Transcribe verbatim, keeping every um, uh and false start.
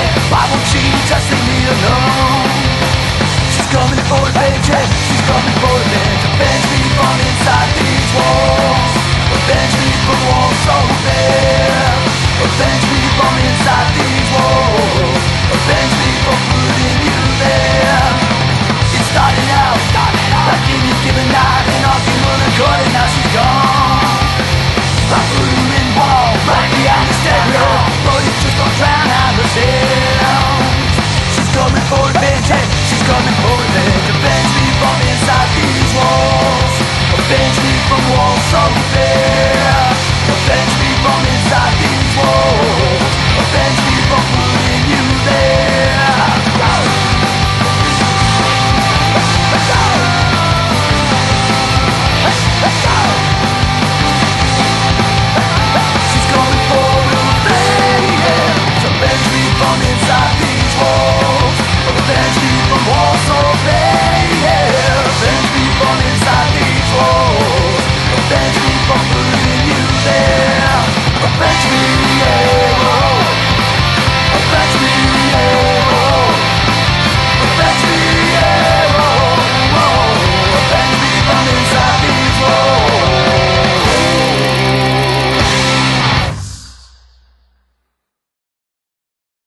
Why won't she just leave me alone? She's coming for revenge, yeah, she's coming for revenge. Avenge me from inside these walls. Avenge me from walls so bare. Avenge me from inside these walls. Avenge me for putting you there. It started out, started out like any given night, an argument occurred and now she's gone. I put her in wall, right behind the stereo, but it just don't drown out the sounds. She's coming for revenge, yeah, she's coming for revenge. Avenge me from inside these walls. Avenge me from walls so bare.